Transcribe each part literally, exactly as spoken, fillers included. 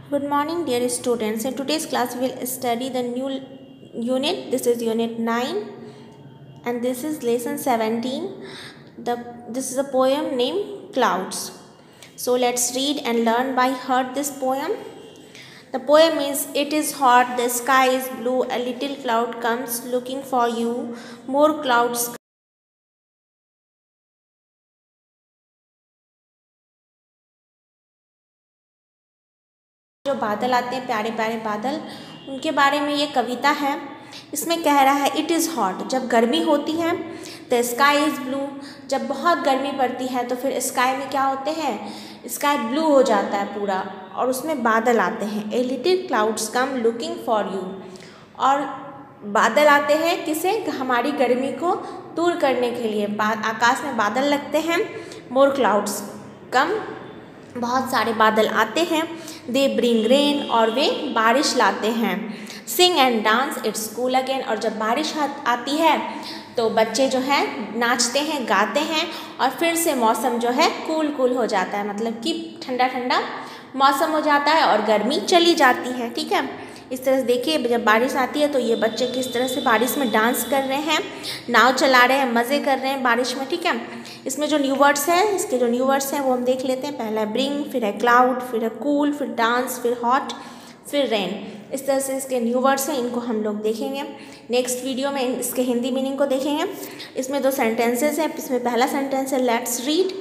Good morning, dear students. In today's class, we will study the new unit. This is unit nine, and this is lesson seventeen. The this is a poem named Clouds. So let's read and learn by heart this poem. The poem is: It is hot, the sky is blue, a little cloud comes looking for you. More clouds. जो बादल आते हैं, प्यारे प्यारे बादल, उनके बारे में ये कविता है। इसमें कह रहा है इट इज़ हॉट, जब गर्मी होती है, द स्काई इज़ ब्लू, जब बहुत गर्मी पड़ती है तो फिर स्काई में क्या होते हैं, स्काई ब्लू हो जाता है पूरा, और उसमें बादल आते हैं। A little clouds come looking for you, और बादल आते हैं किसे, हमारी गर्मी को दूर करने के लिए। आकाश में बादल लगते हैं। मोर क्लाउड्स कम, बहुत सारे बादल आते हैं। दे ब्रिंग रेन, और वे बारिश लाते हैं। Sing and dance it's cool again, और जब बारिश आती है तो बच्चे जो है नाचते हैं, गाते हैं, और फिर से मौसम जो है कूल कूल हो जाता है, मतलब कि ठंडा ठंडा मौसम हो जाता है और गर्मी चली जाती है। ठीक है, इस तरह से देखिए, जब बारिश आती है तो ये बच्चे किस तरह से बारिश में डांस कर रहे हैं, नाव चला रहे हैं, मज़े कर रहे हैं बारिश में। ठीक है, इसमें जो न्यू वर्ड्स हैं, इसके जो न्यू वर्ड्स हैं वो हम देख लेते हैं। पहला है ब्रिंग, फिर है क्लाउड, फिर है कूल, फिर डांस, फिर हॉट, फिर रेन। इस तरह से इसके न्यू वर्ड्स हैं, इनको हम लोग देखेंगे नेक्स्ट वीडियो में। इसके हिंदी मीनिंग को देखेंगे। इसमें दो सेंटेंसेस हैं। इसमें पहला सेंटेंस है लेट्स रीड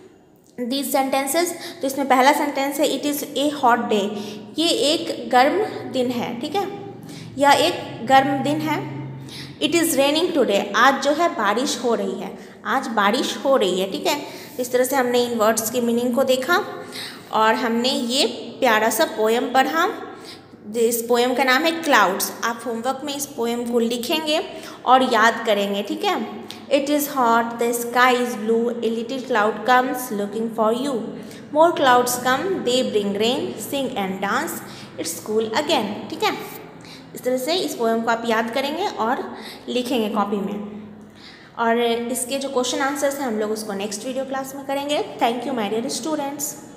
दीज सेंटेंसेस। तो इसमें पहला सेंटेंस है it is a hot day, ये एक गर्म दिन है। ठीक है, यह एक गर्म दिन है। इट इज़ रेनिंग टुडे, आज जो है बारिश हो रही है, आज बारिश हो रही है। ठीक है, इस तरह से हमने इन वर्ड्स के मीनिंग को देखा और हमने ये प्यारा सा पोएम पढ़ा। इस पोएम का नाम है क्लाउड्स। आप होमवर्क में इस पोएम को लिखेंगे और याद करेंगे। ठीक है, it is hot, the sky is blue, a little cloud comes looking for you, more clouds come, they bring rain, sing and dance, it's cool again. ठीक है, इस तरह से इस पोएम को आप याद करेंगे और लिखेंगे कॉपी में। और इसके जो क्वेश्चन आंसर्स हैं हम लोग उसको नेक्स्ट वीडियो क्लास में करेंगे। Thank you my dear students.